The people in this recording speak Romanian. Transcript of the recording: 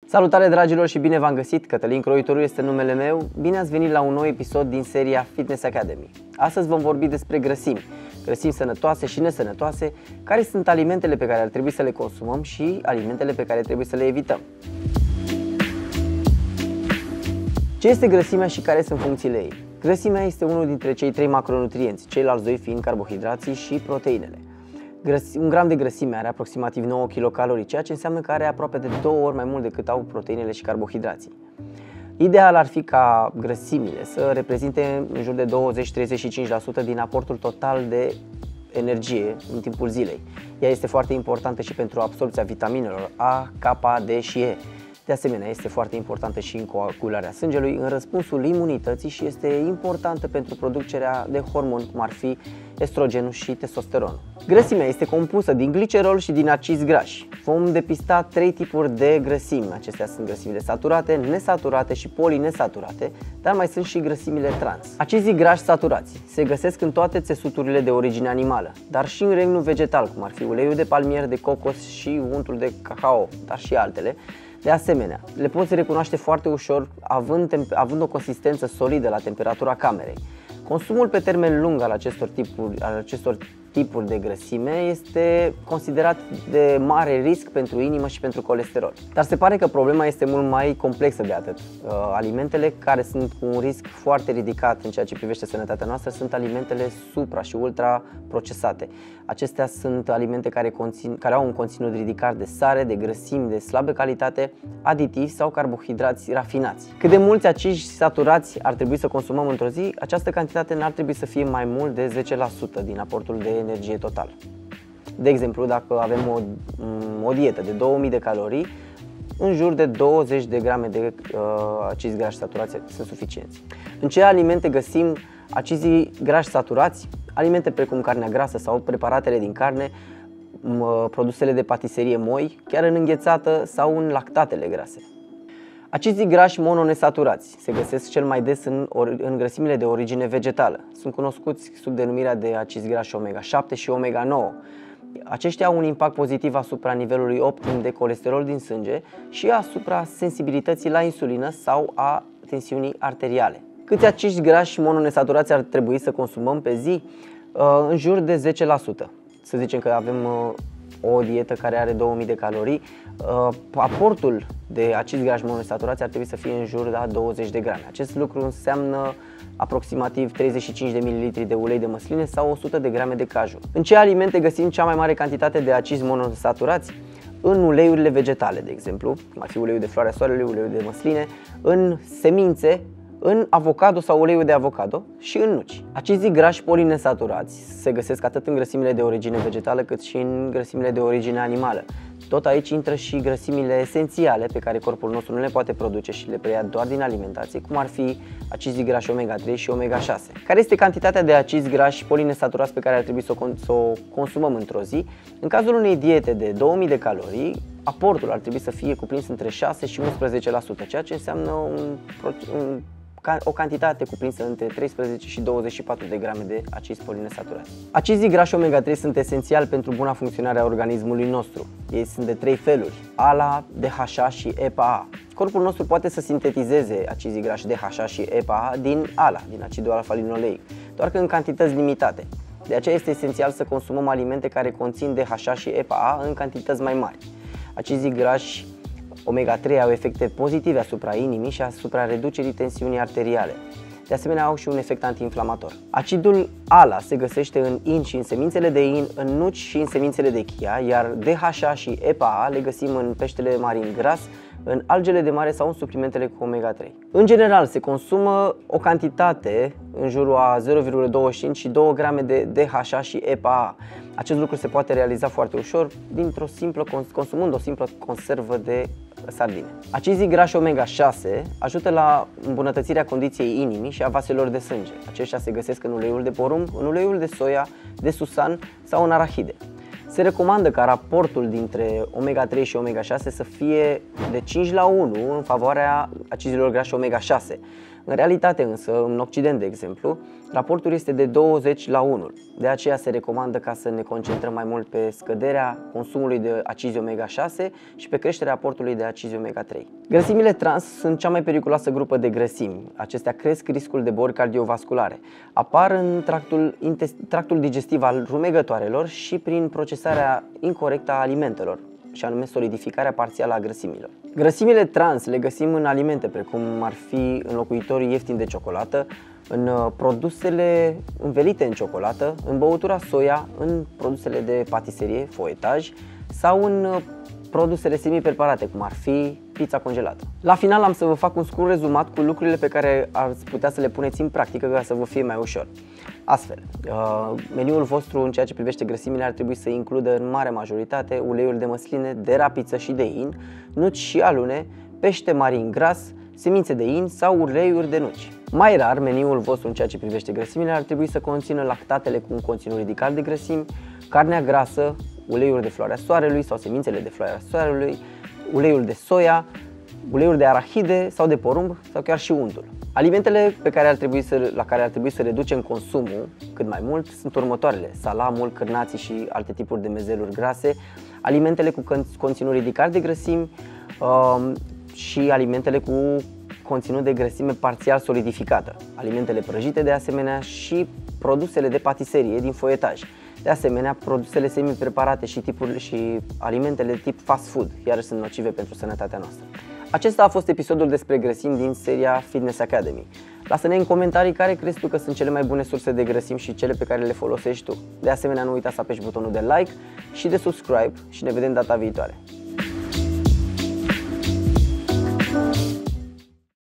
Salutare dragilor și bine v-am găsit! Cătălin Croitoru este numele meu. Bine ați venit la un nou episod din seria Fitness Academy. Astăzi vom vorbi despre grăsimi. Grăsimi sănătoase și nesănătoase, care sunt alimentele pe care ar trebui să le consumăm și alimentele pe care trebuie să le evităm. Ce este grăsimea și care sunt funcțiile ei? Grăsimea este unul dintre cei 3 macronutrienți, ceilalți 2 fiind carbohidrații și proteinele. Un gram de grăsime are aproximativ 9 kilocalorii, ceea ce înseamnă că are aproape de 2 ori mai mult decât au proteinele și carbohidrații. Ideal ar fi ca grăsimile să reprezinte în jur de 20-35% din aportul total de energie în timpul zilei. Ea este foarte importantă și pentru absorbția vitaminelor A, K, D și E. De asemenea, este foarte importantă și în coagularea sângelui, în răspunsul imunității și este importantă pentru producerea de hormoni, cum ar fi estrogenul și testosteronul. Grăsimea este compusă din glicerol și din acizi grași. Vom depista 3 tipuri de grăsimi. Acestea sunt grăsimile saturate, nesaturate și polinesaturate, dar mai sunt și grăsimile trans. Acizii grași saturați se găsesc în toate țesuturile de origine animală, dar și în regnul vegetal, cum ar fi uleiul de palmier, de cocos și untul de cacao, dar și altele. De asemenea, le poți recunoaște foarte ușor având o consistență solidă la temperatura camerei. Consumul pe termen lung al acestor tipuri de grăsime este considerat de mare risc pentru inimă și pentru colesterol. Dar se pare că problema este mult mai complexă de atât. Alimentele care sunt cu un risc foarte ridicat în ceea ce privește sănătatea noastră sunt alimentele supra și ultra procesate. Acestea sunt alimente care au un conținut ridicat de sare, de grăsimi de slabă calitate, aditivi sau carbohidrați rafinați. Cât de mulți acizi saturați ar trebui să consumăm într-o zi, această cantitate n-ar trebui să fie mai mult de 10% din aportul de energie total. De exemplu, dacă avem o dietă de 2000 de calorii, în jur de 20 de grame de acizi grași saturați sunt suficienți. În ce alimente găsim acizii grași saturați? Alimente precum carnea grasă sau preparatele din carne, produsele de patiserie moi, chiar în înghețată sau în lactatele grase. Acizii grași mononesaturați se găsesc cel mai des în grăsimile de origine vegetală. Sunt cunoscuți sub denumirea de acizi grași omega-7 și omega-9. Aceștia au un impact pozitiv asupra nivelului optim de colesterol din sânge și asupra sensibilității la insulină sau a tensiunii arteriale. Câți acizi grași mononesaturați ar trebui să consumăm pe zi? În jur de 10%. Să zicem că avem o dietă care are 2000 de calorii, aportul de acizi grași monosaturați ar trebui să fie în jur de 20 de grame. Acest lucru înseamnă aproximativ 35 de ml de ulei de măsline sau 100 de grame de caju. În ce alimente găsim cea mai mare cantitate de acizi monosaturați? În uleiurile vegetale, de exemplu, cum ar fi uleiul de floarea soarelui, uleiul de măsline, în semințe, în avocado sau uleiul de avocado și în nuci. Acizii grași polinesaturați se găsesc atât în grăsimile de origine vegetală cât și în grăsimile de origine animală. Tot aici intră și grăsimile esențiale pe care corpul nostru nu le poate produce și le preia doar din alimentație, cum ar fi acizii grași omega-3 și omega-6. Care este cantitatea de acizi grași polinesaturați pe care ar trebui să o consumăm într-o zi? În cazul unei diete de 2000 de calorii, aportul ar trebui să fie cuprins între 6 și 11%, ceea ce înseamnă o cantitate cuprinsă între 13 și 24 de grame de acizi polinesaturați. Acizii grași omega-3 sunt esențiali pentru buna funcționare a organismului nostru. Ei sunt de 3 feluri: ALA, DHA și EPA. Corpul nostru poate să sintetizeze acizii grași DHA și EPA din ALA, din acidul alfa-linoleic, doar că în cantități limitate. De aceea este esențial să consumăm alimente care conțin DHA și EPA în cantități mai mari. Acizii grași omega-3 au efecte pozitive asupra inimii și asupra reducerii tensiunii arteriale. De asemenea, au și un efect antiinflamator. Acidul ALA se găsește în in și în semințele de in, în nuci și în semințele de chia, iar DHA și EPA le găsim în peștele marin gras, în algele de mare sau în suplimentele cu omega-3. În general, se consumă o cantitate în jurul a 0,25 și 2 grame de DHA și EPA. Acest lucru se poate realiza foarte ușor consumând o simplă conservă de sardine. Acizii grași omega-6 ajută la îmbunătățirea condiției inimii și a vaselor de sânge. Aceștia se găsesc în uleiul de porumb, în uleiul de soia, de susan sau în arahide. Se recomandă ca raportul dintre omega-3 și omega-6 să fie de 5:1 în favoarea acizilor grași omega-6. În realitate însă, în Occident de exemplu, raportul este de 20:1. De aceea se recomandă ca să ne concentrăm mai mult pe scăderea consumului de acizi omega-6 și pe creșterea aportului de acizi omega-3. Grăsimile trans sunt cea mai periculoasă grupă de grăsimi. Acestea cresc riscul de boli cardiovasculare. Apar în tractul digestiv al rumegătoarelor și prin procesarea incorectă a alimentelor, și anume solidificarea parțială a grăsimilor. Grăsimile trans le găsim în alimente precum ar fi înlocuitorii ieftini de ciocolată, în produsele învelite în ciocolată, în băutura soia, în produsele de patiserie, foietaj sau în produsele semi-preparate, cum ar fi pizza congelată. La final am să vă fac un scurt rezumat cu lucrurile pe care ați putea să le puneți în practică ca să vă fie mai ușor. Astfel, meniul vostru în ceea ce privește grăsimile ar trebui să includă în mare majoritate uleiuri de măsline, de rapiță și de in, nuci și alune, pește marin gras, semințe de in sau uleiuri de nuci. Mai rar, meniul vostru în ceea ce privește grăsimile ar trebui să conțină lactatele cu un conținut ridicat de grăsimi, carnea grasă, uleiuri de floarea soarelui sau semințele de floarea soarelui, uleiul de soia, uleiuri de arahide sau de porumb sau chiar și untul. Alimentele la care ar trebui să reducem consumul cât mai mult sunt următoarele: salamul, cârnații și alte tipuri de mezeluri grase, alimentele cu conținut ridicat de grăsimi și alimentele cu conținut de grăsime parțial solidificată, alimentele prăjite de asemenea și produsele de patiserie din foietaj. De asemenea, produsele semi-preparate și alimentele tip fast food, iar sunt nocive pentru sănătatea noastră. Acesta a fost episodul despre grăsimi din seria Fitness Academy. Lasă-ne în comentarii care crezi tu că sunt cele mai bune surse de grăsimi și cele pe care le folosești tu. De asemenea, nu uita să apeși butonul de like și de subscribe și ne vedem data viitoare.